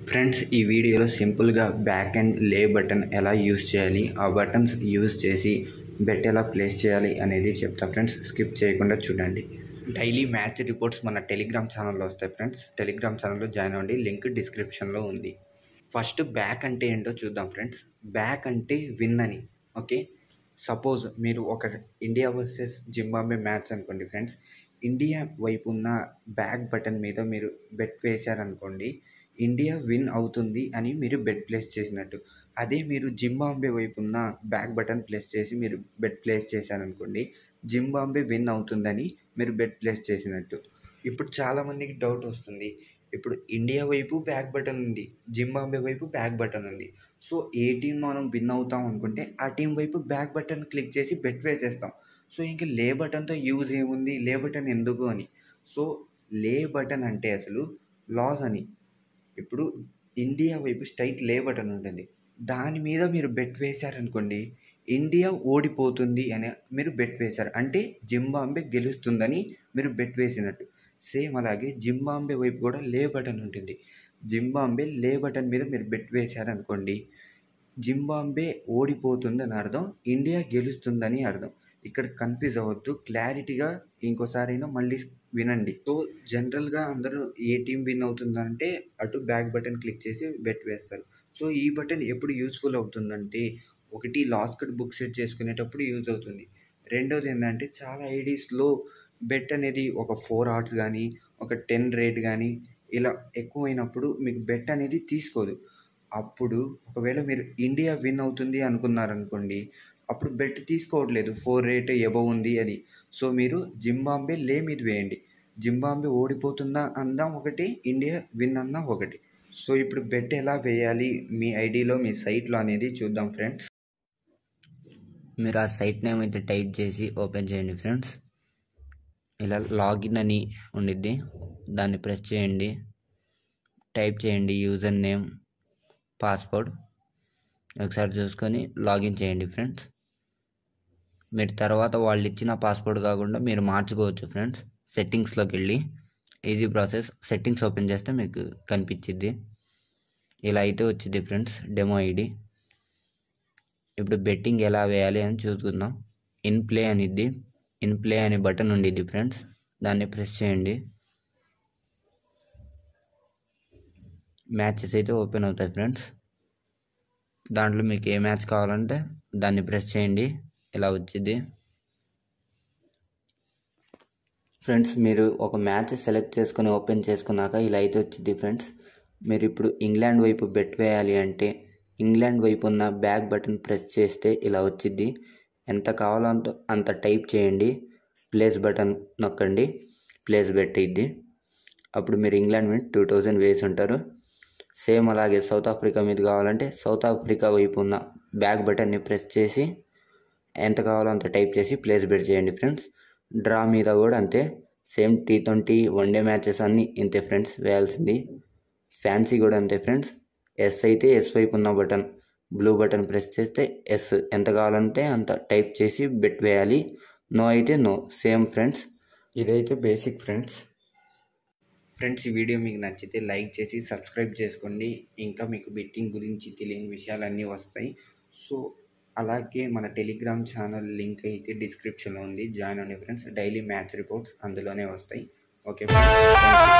Friends, ఈ వీడియోలో సింపుల్గా బ్యాక్ అండ్ లే బటన్ ఎలా యూజ్ చేయాలి, ఆ బటన్స్ యూజ్ చేసి బెట్ ఎలా ప్లేస్ చేయాలి అనేది చెప్తా ఫ్రెండ్స్. స్కిప్ చేయకుండా చూడండి. డైలీ మ్యాచ్ రిపోర్ట్స్ మన టెలిగ్రామ్ ఛానల్లో వస్తాయి ఫ్రెండ్స్. టెలిగ్రామ్ ఛానల్లో జాయిన్ అవ్వండి, లింక్ డిస్క్రిప్షన్లో ఉంది. ఫస్ట్ బ్యాక్ అంటే ఏంటో చూద్దాం ఫ్రెండ్స్. బ్యాక్ అంటే విన్ అని. ఓకే, సపోజ్ మీరు ఒక ఇండియా వర్సెస్ జింబాబ్వే మ్యాచ్ అనుకోండి ఫ్రెండ్స్. ఇండియా వైపు ఉన్న బ్యాక్ బటన్ మీద మీరు బెట్ వేశారనుకోండి, ఇండియా విన్ అవుతుంది అని మీరు బెట్ ప్లేస్ చేసినట్టు. అదే మీరు జింబాబ్వే వైపు ఉన్న బ్యాక్ బటన్ ప్లేస్ చేసి మీరు బెట్ ప్లేస్ చేశారనుకోండి, జింబాబ్వే విన్ అవుతుందని మీరు బెట్ ప్లేస్ చేసినట్టు. ఇప్పుడు చాలామందికి డౌట్ వస్తుంది, ఇప్పుడు ఇండియా వైపు బ్యాక్ బటన్ ఉంది, జింబాబ్వే వైపు బ్యాక్ బటన్ ఉంది. సో ఏ టీం మనం విన్ అవుతాం అనుకుంటే ఆ టీం వైపు బ్యాక్ బటన్ క్లిక్ చేసి బెట్ వేసేస్తాం. సో ఇంక లే బటన్తో యూజ్ ఏముంది, లే బటన్ ఎందుకు అని. సో లే బటన్ అంటే అసలు లాస్ అని. ఇప్పుడు ఇండియా వైపు స్ట్రైట్ లే బటన్ ఉంటుంది, దాని మీద మీరు బెట్ వేశారనుకోండి, ఇండియా ఓడిపోతుంది అని మీరు బెట్ వేశారు అంటే జింబాబ్వే గెలుస్తుందని మీరు బెట్ వేసినట్టు. సేమ్ అలాగే జింబాబ్వే వైపు కూడా లే బటన్ ఉంటుంది. జింబాబ్వే లే బటన్ మీద మీరు బెట్ వేశారనుకోండి, జింబాబ్వే ఓడిపోతుంది అని అర్థం, ఇండియా గెలుస్తుందని అర్థం. ఇక్కడ కన్ఫ్యూజ్ అవ్వద్దు, క్లారిటీగా ఇంకోసారైనా మళ్ళీ వినండి. సో జనరల్గా అందరూ ఏ టీం విన్ అవుతుందంటే అటు బ్యాక్ బటన్ క్లిక్ చేసి బెట్ వేస్తారు. సో ఈ బటన్ ఎప్పుడు యూస్ఫుల్ అవుతుందంటే, ఒకటి లాస్ట్ కట్ బుక్ సెట్ చేసుకునేటప్పుడు యూజ్ అవుతుంది. రెండోది ఏంటంటే, చాలా ఐడీస్లో బెట్ అనేది ఒక 4 odds కానీ ఒక 10 రేట్ కానీ ఇలా ఎక్కువైనప్పుడు మీకు బెట్ అనేది తీసుకోదు. అప్పుడు ఒకవేళ మీరు ఇండియా విన్ అవుతుంది అనుకున్నారనుకోండి, అప్పుడు బెట్ తీసుకోవట్లేదు 4 రేట్ ఎబవ్ ఉంది అని. సో మీరు జింబాబ్వే లే మీద వేయండి. జింబాబ్వే ఓడిపోతుందా అన్నా ఒకటి, ఇండియా విన్ అన్నా ఒకటి. సో ఇప్పుడు బెట్ ఎలా వేయాలి మీ ఐడిలో, మీ సైట్లో అనేది చూద్దాం ఫ్రెండ్స్. మీరు ఆ సైట్ నేమ్ అయితే టైప్ చేసి ఓపెన్ చేయండి ఫ్రెండ్స్. ఇలా లాగిన్ అని ఉండిద్ది, దాన్ని ప్రెస్ చేయండి. టైప్ చేయండి యూజర్ నేమ్, పాస్వర్డ్. ఒకసారి చూసుకొని లాగిన్ చేయండి ఫ్రెండ్స్. మీరు తర్వాత వాళ్ళు ఇచ్చిన పాస్వర్డ్ కాకుండా మీరు మార్చుకోవచ్చు ఫ్రెండ్స్. సెట్టింగ్స్లోకి వెళ్ళి ఈజీ ప్రాసెస్, సెట్టింగ్స్ ఓపెన్ చేస్తే మీకు కనిపించిద్ది. ఇలా అయితే వచ్చింది ఫ్రెండ్స్ డెమో ఐడి. ఇప్పుడు బెట్టింగ్ ఎలా వేయాలి అని చూసుకుందాం. ఇన్ ప్లే అనిద్ది, ఇన్ ప్లే అనే బటన్ ఉండిద్ది ఫ్రెండ్స్, దాన్ని ప్రెస్ చేయండి. మ్యాచెస్ అయితే ఓపెన్ అవుతాయి ఫ్రెండ్స్. దాంట్లో మీకు ఏ మ్యాచ్ కావాలంటే దాన్ని ప్రెస్ చేయండి, ఇలా వచ్చింది ఫ్రెండ్స్. మీరు ఒక మ్యాచ్ సెలెక్ట్ చేసుకొని ఓపెన్ చేసుకున్నాక ఇలా అయితే వచ్చింది ఫ్రెండ్స్. మీరు ఇప్పుడు ఇంగ్లాండ్ వైపు బెట్ వేయాలి అంటే ఇంగ్లాండ్ వైపు ఉన్న బ్యాక్ బటన్ ప్రెస్ చేస్తే ఇలా వచ్చింది. ఎంత కావాలో అంత టైప్ చేయండి, ప్లేస్ బటన్ నొక్కండి, ప్లేస్ బెట్ ఇద్ది. అప్పుడు మీరు ఇంగ్లాండ్ మీద 2000 వేసి ఉంటారు. సేమ్ అలాగే సౌత్ ఆఫ్రికా మీద కావాలంటే సౌత్ ఆఫ్రికా వైపు ఉన్న బ్యాక్ బటన్ని ప్రెస్ చేసి ఎంత కావాలో అంత టైప్ చేసి ప్లేస్ బెట్ చేయండి ఫ్రెండ్స్. డ్రా మీద కూడా అంతే, సేమ్ T20 వన్డే మ్యాచెస్ అన్నీ ఇంతే ఫ్రెండ్స్ వేయాల్సింది. ఫ్యాన్సీ కూడా అంతే ఫ్రెండ్స్. ఎస్ అయితే ఎస్ వైపు ఉన్న బటన్, బ్లూ బటన్ ప్రెస్ చేస్తే ఎస్, ఎంత కావాలంటే అంత టైప్ చేసి బెట్ వేయాలి. నో అయితే నో, సేమ్ ఫ్రెండ్స్. ఇదైతే బేసిక్ ఫ్రెండ్స్. ఈ వీడియో మీకు నచ్చితే లైక్ చేసి సబ్స్క్రైబ్ చేసుకోండి. ఇంకా మీకు బెట్టింగ్ గురించి తెలియని విషయాలన్నీ వస్తాయి. సో అలాగే మన టెలిగ్రామ్ ఛానల్ లింక్ అయితే డిస్క్రిప్షన్లో ఉంది, జాయిన్ అవ్వండి ఫ్రెండ్స్. డైలీ మ్యాచ్ రిపోర్ట్స్ అందులోనే వస్తాయి. Okay friends, thank you.